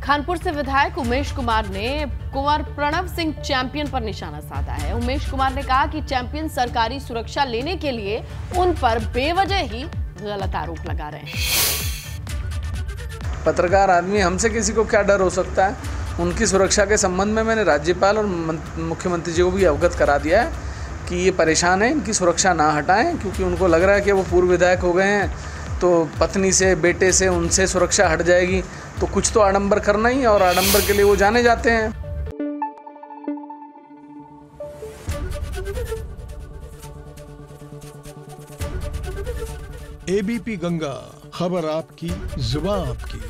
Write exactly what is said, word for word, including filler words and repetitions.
खानपुर से विधायक उमेश कुमार ने कुंवर प्रणव सिंह चैंपियन पर निशाना साधा है। उमेश कुमार ने कहा कि चैंपियन सरकारी सुरक्षा लेने के लिए उन पर बेवजह ही गलत आरोप लगा रहे हैं। पत्रकार आदमी, हमसे किसी को क्या डर हो सकता है। उनकी सुरक्षा के संबंध में मैंने राज्यपाल और मुख्यमंत्री जी को भी अवगत करा दिया है कि ये परेशान है, इनकी सुरक्षा ना हटाएं, क्योंकि उनको लग रहा है कि वो पूर्व विधायक हो गए हैं तो पत्नी से, बेटे से, उनसे सुरक्षा हट जाएगी। तो कुछ तो आडंबर करना ही है और आडंबर के लिए वो जाने जाते हैं। एबीपी गंगा, खबर आपकी, जुबान आपकी।